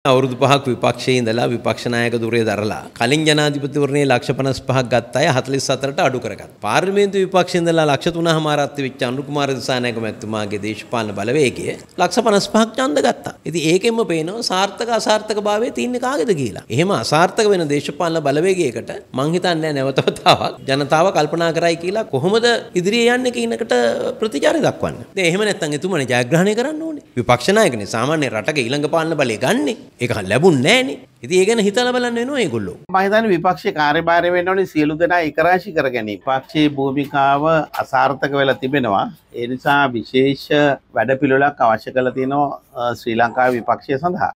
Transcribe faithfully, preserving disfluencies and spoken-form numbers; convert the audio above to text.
අවුරුදු පහක් විපක්ෂයේ ඉඳලා විපක්ෂ නායක ධුරය දරලා කලින් ජනාධිපතිවරණයේ ලක්ෂ පනස් පහක් ගත්ත අය හතළිස් හතරට අඩු කරගත්තා. පාර්ලිමේන්තු විපක්ෂයේ ඉඳලා ලක්ෂ තුනමාරක් වෙච්ච අනුර කුමාර දිසානායක මැතිතුමාගේ දේශපාලන බලවේගය ලක්ෂ පනස් පහක් ඡන්ද ගත්තා. ඉතින් ඒකෙන්ම පේනවා සාර්ථක අසාර්ථක භාවයේ තින්නේ කාගේද කියලා. එහෙම අසාර්ථක වෙන දේශපාලන බලවේගයකට මං හිතන්නේ නැවත වතාවක් ජනතාව කල්පනා කරයි කියලා කොහොමද ඉදිරියේ යන්නේ කියන එකට ප්‍රතිචාරය දක්වන්න. දැන් එහෙම නැත්නම් එතුමනේ ජයග්‍රහණය කරන්න ඕනේ. විපක්ෂ නායකනේ සාමාන්‍ය රටක ඊළඟ පාලන බලය ගන්නෙ. ඒක ලැබුණ නෑනේ. ඉතින් ඒ ගැන හිතලා බලන්න වෙනවා ඒගොල්ලෝ. මම හිතන්නේ විපක්ෂයේ කාර්යභාරය වෙන්න ඕනේ සියලු දෙනා ඒකරාශී කර ගැනීම. විපක්ෂයේ භූමිකාව අසාර්ථක වෙලා තිබෙනවා. ඒ නිසා විශේෂ වැඩපිළිවෙලක් අවශ්‍ය කරලා තියෙනවා ශ්‍රී ලංකාවේ විපක්ෂය සඳහා.